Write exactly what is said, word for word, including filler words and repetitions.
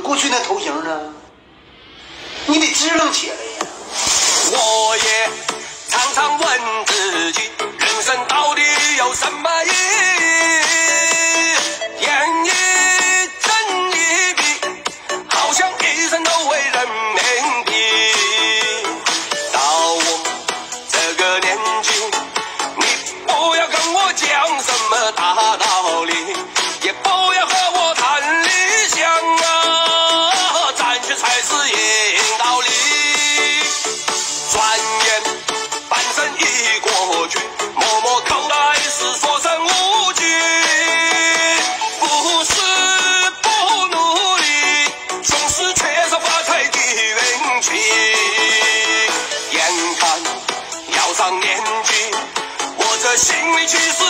过去那头型呢？你得支棱起来呀！ 我也常常问自己，人生到底有什么意义？演一真一笔，好像一生都为人民币。到我这个年纪，你不要跟我讲什么大道理，也不要和我谈理想啊，战士才是硬道理。转眼半生已过去，默默口袋是所剩无几。不是不努力，总是缺少发财的运气。眼看要上年纪，我这心里其实